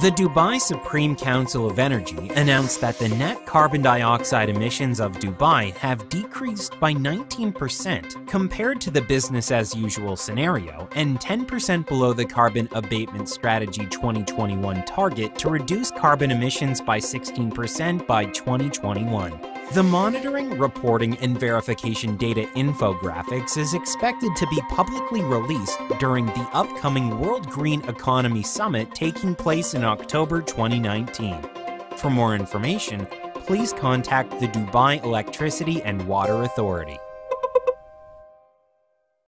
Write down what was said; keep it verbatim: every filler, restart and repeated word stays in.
The Dubai Supreme Council of Energy announced that the net carbon dioxide emissions of Dubai have decreased by nineteen percent compared to the business-as-usual scenario and ten percent below the Carbon Abatement Strategy twenty twenty-one target to reduce carbon emissions by sixteen percent by twenty twenty-one. The monitoring, reporting, and verification data infographics is expected to be publicly released during the upcoming World Green Economy Summit taking place in October twenty nineteen. For more information, please contact the Dubai Electricity and Water Authority.